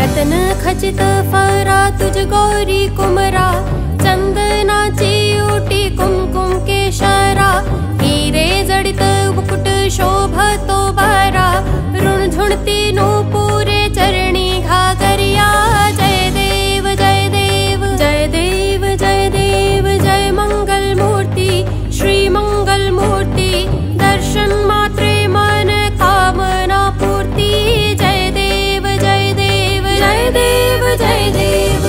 रतन खचित फरा तुझ गौरी कुमरा, चंदनाची ओटी कुमकुम केशरा, हीरे जडित मुकुट शोभतो बारा, ऋण झुणती नूपुरे चरणी घागरिया। जय देव जय देव जय देव जय देव जय मंगल मूर्ति श्री मंगल मूर्ति, दर्शन मात्रे मन कामना पूर्ति। जय देव जय देव जय देव जय देव।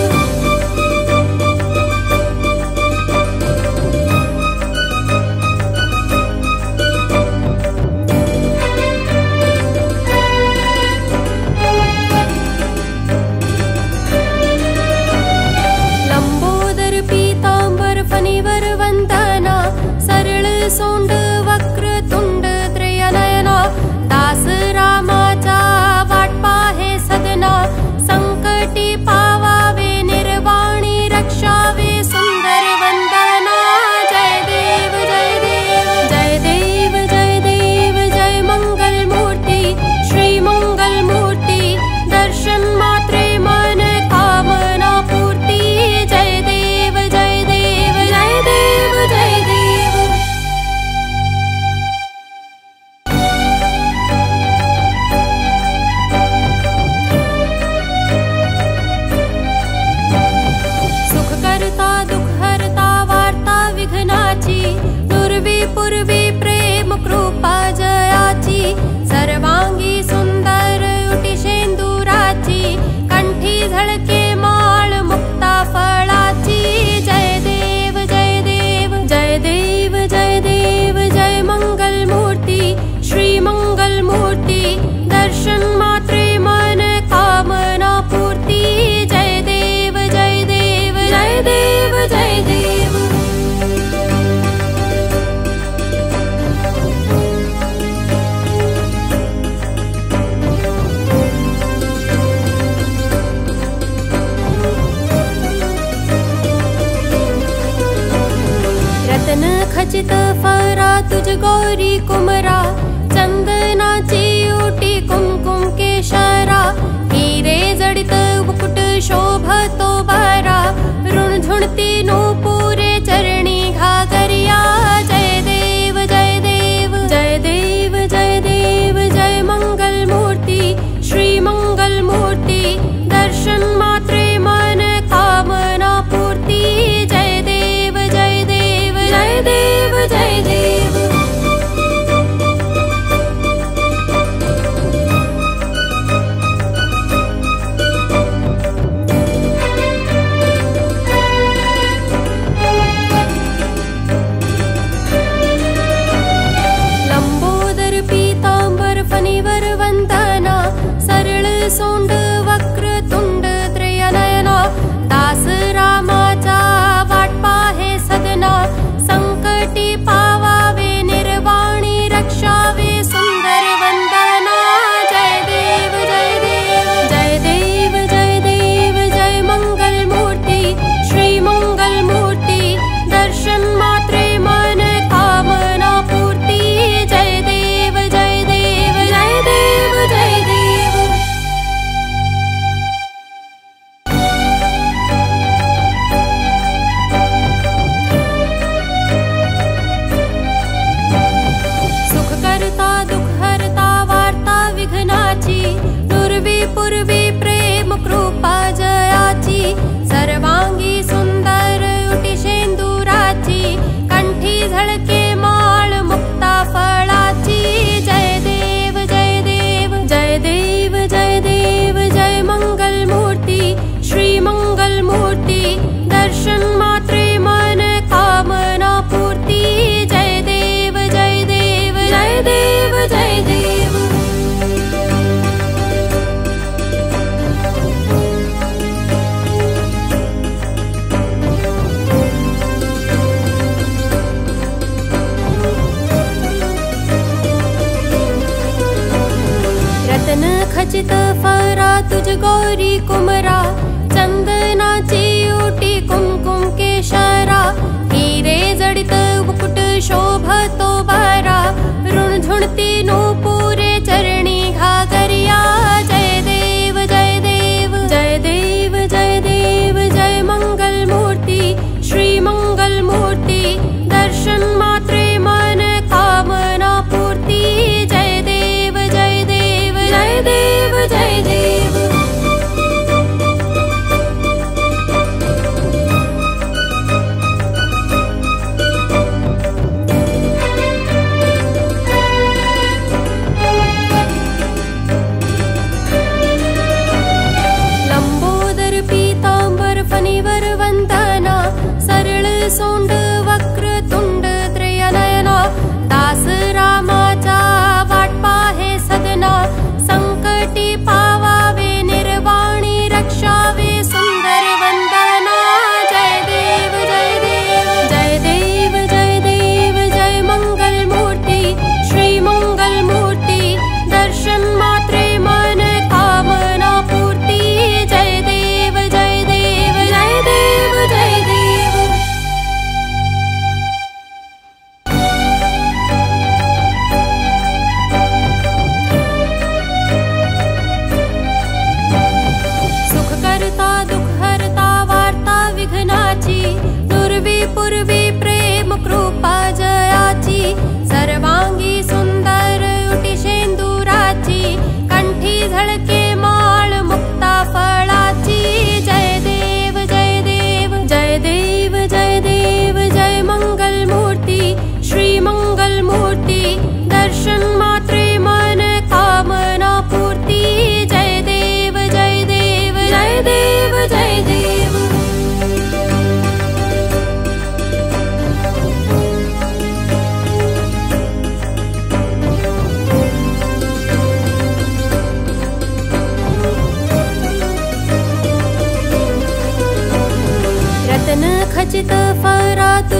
लंबोदर पीतांबर फणिवर वंदना, सरल सोंड वक्र तुंड त्रयनयना, दास रामाचा वाट पाहे सदना, संकटी पावावे निर्वाणी रक्षावे सुंदर वंदना। जय देव जय देव जय देव जय देव जय मंगल मूर्ति श्री मंगल मूर्ति, दर्शन मात्रे मन कामना पूर्ति। जय देव जय देव जय देव जय देव। सुख करता दुख हरता वार्ता विघ्नाची, दुर्वी पूर्वी प्रेम कृपा जयाची, सर्वांगी सुंदर उटी शेंदुराची, कंठी झळके माळ मुक्ता फळाची। जय देव जय देव जय देव जय देव जय मंगल मूर्ति श्री मंगल मूर्ति, दर्शन मात्रे मन कामना पूर्ति। जय देव जय देव जय देव जय देव। रतन खचित फरा तुझ गौरी कुमरा, चंदनाची ओटी कुमकुम केशरा, हीरे जडित मुकुट शोभतो बारा, ऋण झुणती नूपुरे चरणी घागरिया। जय देव जय देव जय देव जय देव जय मंगल मूर्ति श्री मंगल मूर्ति, दर्शन मात्रे मन कामना पूर्ति। जय देव जय देव जय देव जय देव। लंबोदर पीतांबर फणिवर वंदना, सरल सोंड वक्र तुंड त्रयनयना, दास रामाचा वाट पाहे सदना, संकटी पावावे निर्वाणी रक्षावे सुंदर वंदना। जय देव जय देव जय देव जय देव जय मंगल मूर्ति श्री मंगल मूर्ति, दर्शन मात्रे मन कामना पूर्ति। जय देव जय देव जय देव जय देव। सुख करता दुख हरता वार्ता विघ्नाची, दुर्वी पूर्वी प्रेम कृपा जयाची, सर्वांगी सुंदर उटी शेंदुराची, कंठी झळके माळ मुक्ता फळाची। जय देव जय देव जय देव जय देव जय मंगल मूर्ति श्री मंगल मूर्ति, दर्शन मात्रे मन कामना पूर्ति। जय देव जय देव जय देव जय देव। रतन खचित फरा तुझ गौरी कुमरा, चंदनाची ओटी कुमकुम केशरा, हीरे जडित मुकुट शोभतो बारा, ऋण झुणती नूपुरे चरणी घागरिया। जय देव जय देव जय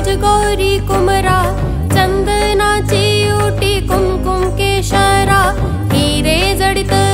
गौरी कुमरा, चंदनाची ओटी कुमकुम केशरा, हिरे जडित